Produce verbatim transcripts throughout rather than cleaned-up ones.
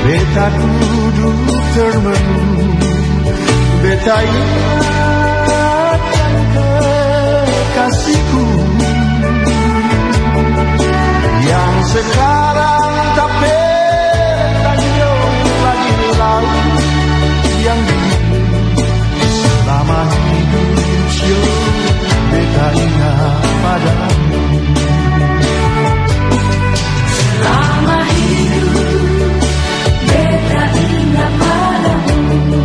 Beta duduk termenung, beta ingatkan kekasihku yang sekarang tak bertanjung lagi laut yang selama hidup sio beta ingat padamu. Selama hidup beta ingat padamu.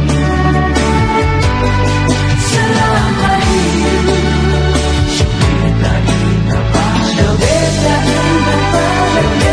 Selama hidup beta ingat padamu. Beta ingat padamu.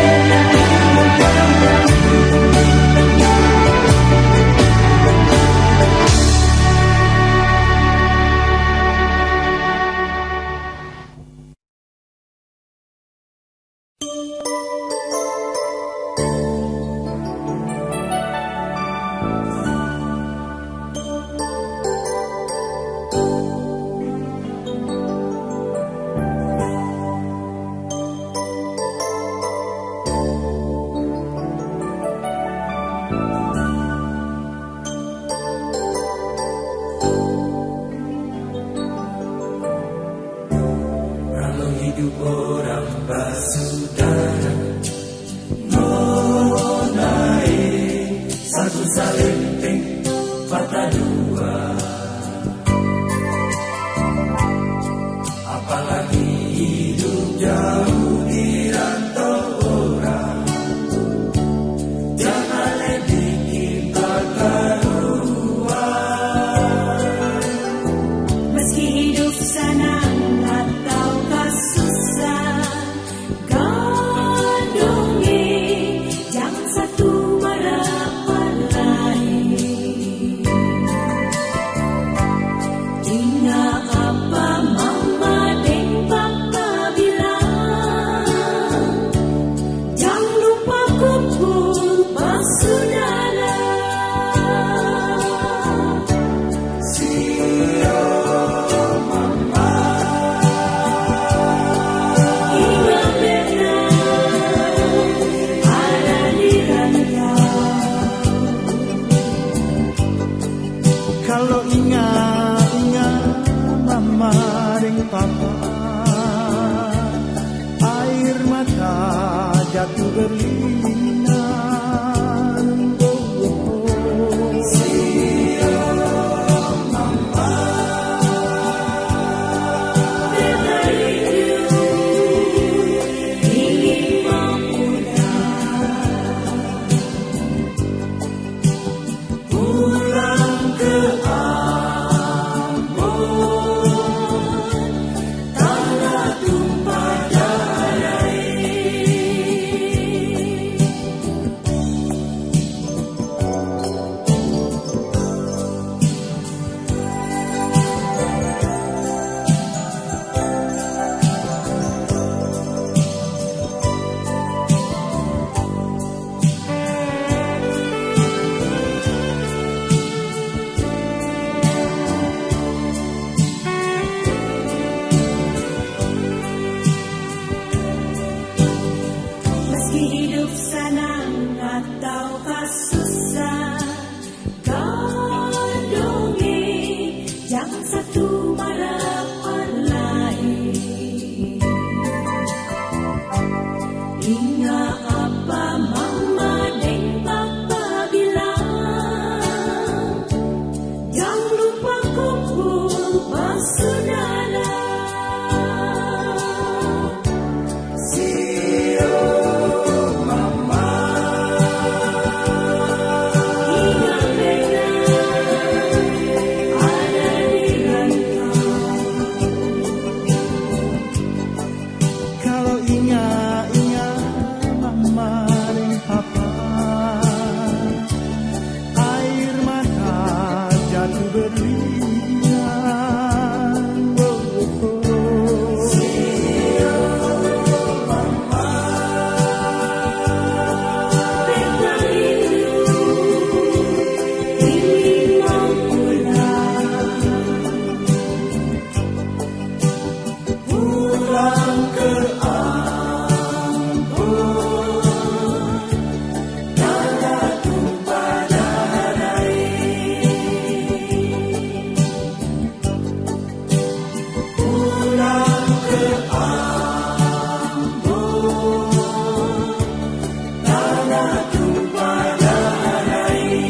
satu pada lain.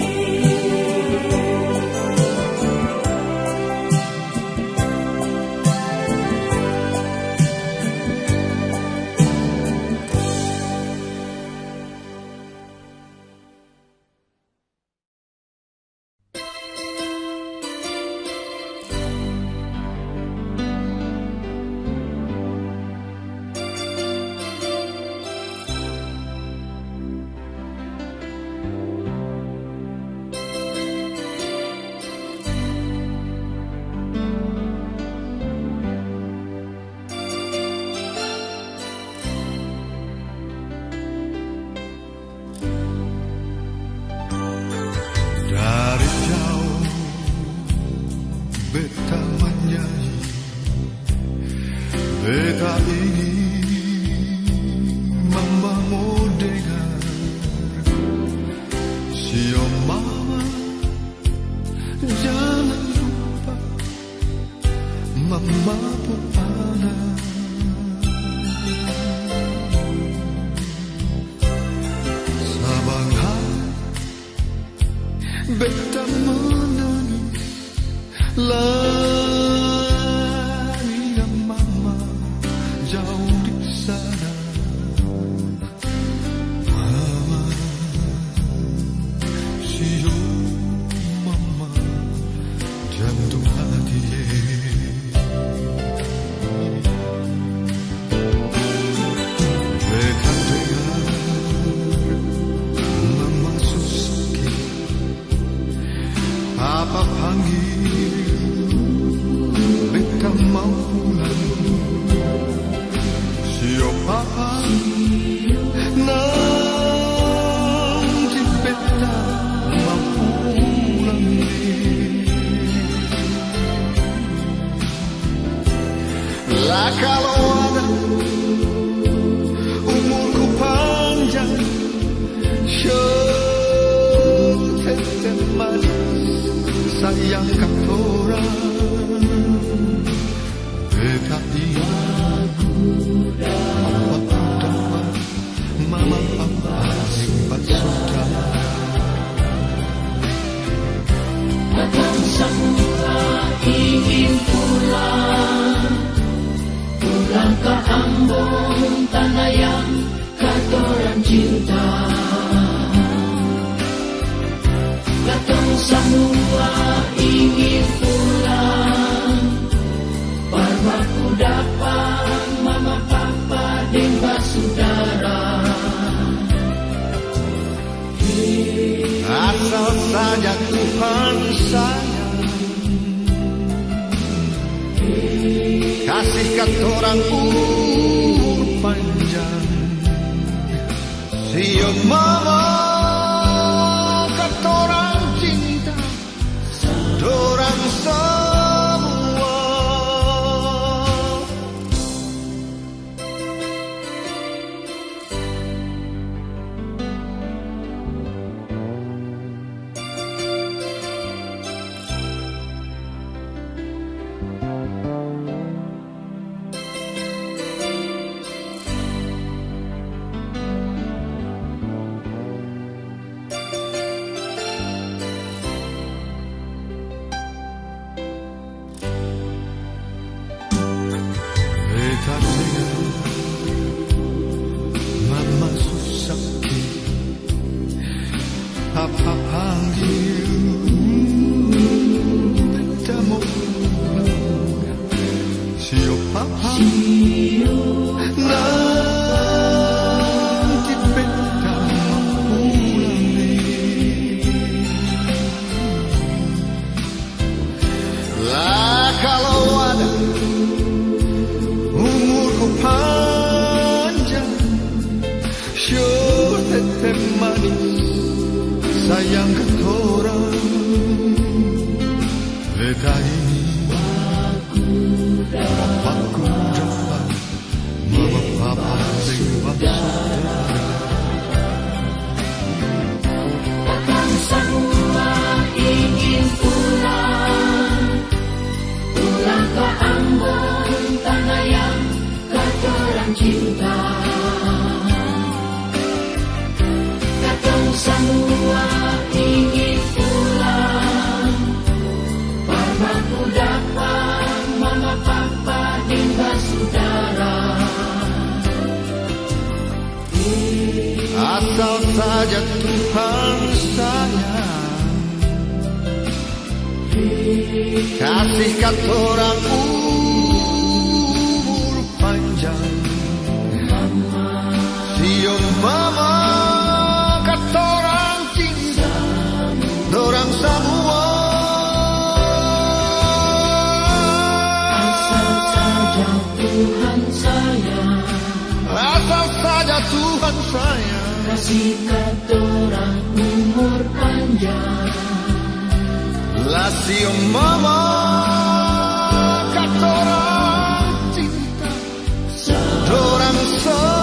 Dari jauh beta menyanyi, beta ingin mamamu dengar. Sio mama, jangan lupa mama pun anak. Sabang hari beta menangis, lari mama jauh di sana. Mama, sio mama, jantung hati. Beta dengar mama susah, Papa panggil, beta mau pulang. Sio papa, nanti beta mau pulang. Lah kalau ada umurku panjang, sure tetap manis sayang katorang. Beta ingat waktu dapat mama papa hebat saudara. Datang semua ingin pulang, pulang ke Ambon, tanah yang katorang cinta. Datang semua ingin pulang, barbaku dapat mama papa dan basudara. Asal saja Tuhan sayang, kasih katorang umur panjang. Sio mama, katorang cinta, dorang semua. Beta dengar mama susah, papa panggil, beta mau pulang. Sio papa, nanti beta mau pulang. Lah kalau ada umurku panjang, sure tetap manis sayang katorang. Beta ini papaku dapat mama papa hebat saudara. Datang semua ingin pulang, pulang ke Ambon, tanah yang katorang cinta. semua ingin pulang. Bapakku dapat, mama papa dan saudara. Asal saja Tuhan sayang, kasih katorang umur panjang. Siung mama katorang cinta dorang semua. Asal saja Tuhan sayang, Asal saja Tuhan sayang, kasih katorang umur panjang. lah siung mama katorang cinta dorang semua.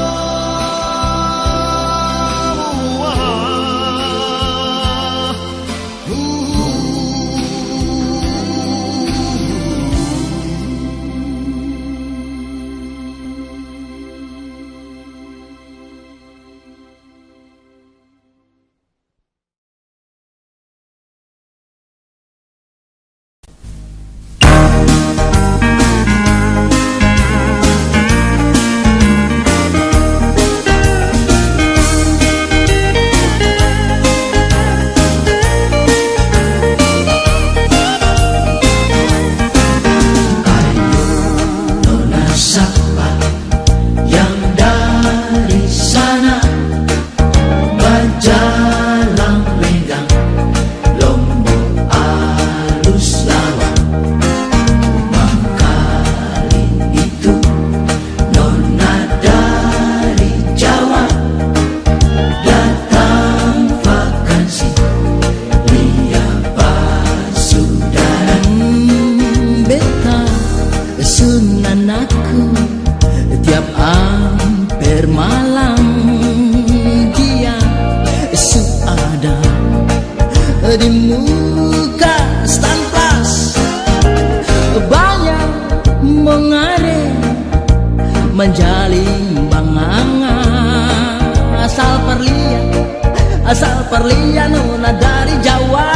Di muka stand plus banyak mengalir menjalin bangangan. Asal perlian, asal perlian nona dari Jawa.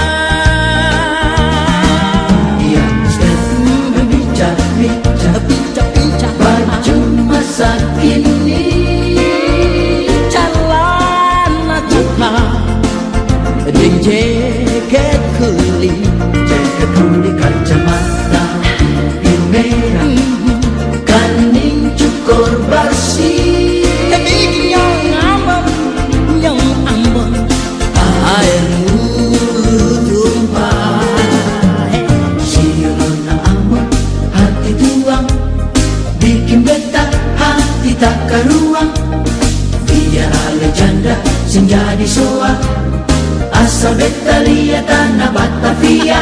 Dia step berbicara, Pincak-pincak baju masa kini, celana coklat ding jaket kulit, jaket kulit kacamata biru merah, kaning cukur bersih, bikin yang ambon, yang ambon, air tumpah. Siuluna ambon, hati tuang, bikin beta hati tak karuang. Biar ale janda sing jadi soa, asal beta lihat tanah Batavia.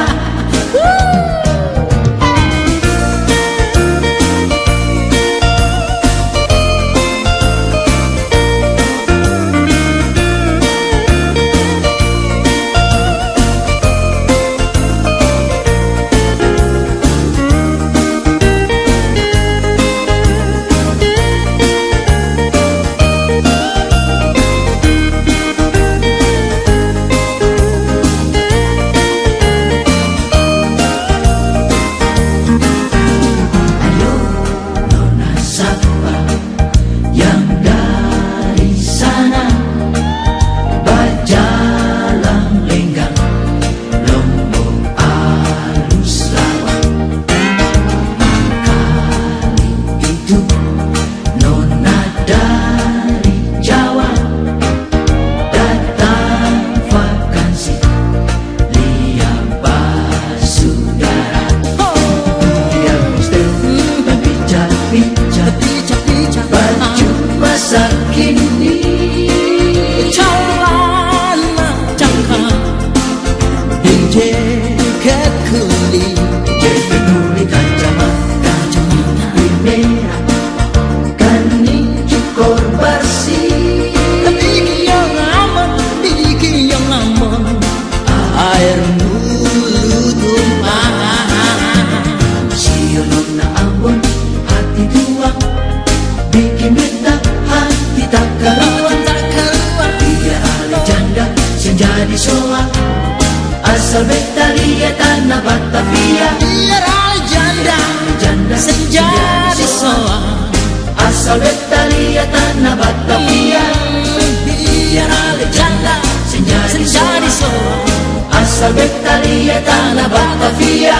Asal beta lihat tanah Batavia, biar janda janda senja di soa. Asal beta lihat tanah Batavia, biar janda senja di soa. Asal beta lihat tanah Batavia.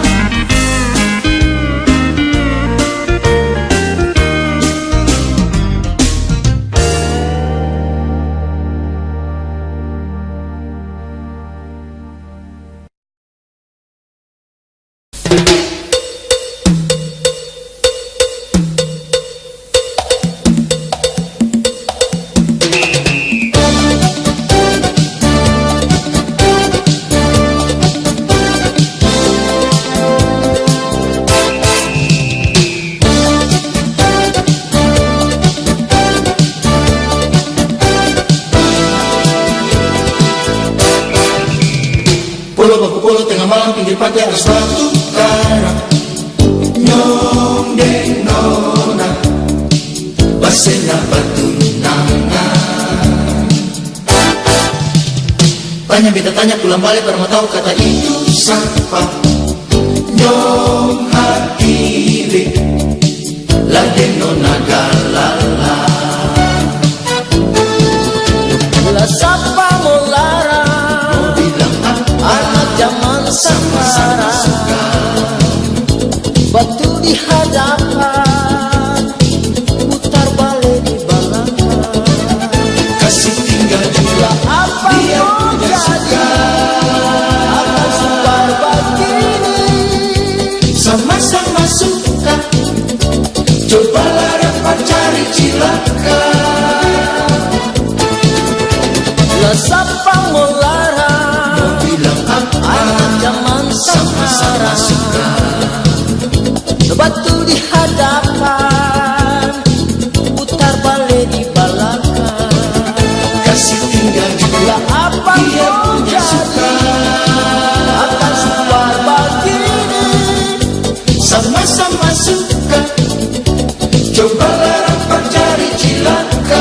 Pinggir pantai atas batu karang, nyong deng nona basena batu nangan. Tanya beta tanya pulang balik baru mau tahu kata itu siapa. Nyong hatiri la deng nona galala. La sapa molara anak zaman sekarang, batu di hadapan, putar balik di belakang. Kasih tinggal juga Apa dia mau punya suka. akan sukar begini? Sama-sama suka, cobalah dapat cari cilaka. La sapa molara Bilang apa anak zaman sama-sama suka. sekarang, batu di hadapan, putar balik di belakang. Kasih tinggal juga Apa dia mau punya suka. akan sukar begini? Sama-sama suka, cobalah dapat cari cilaka.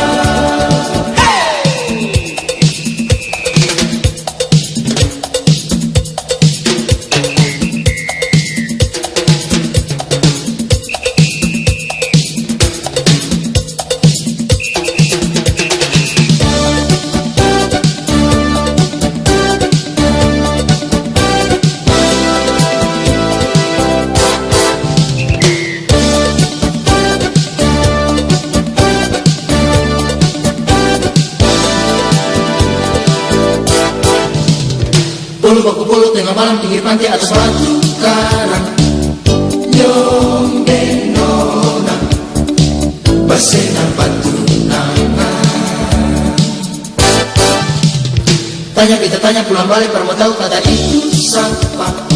Puluh baku puluh tengah malam pinggir pantai atas batu karang, nyong deng nona basena batu nangan. Tanya kita tanya pulang balik baru mau tahu kata itu siapa.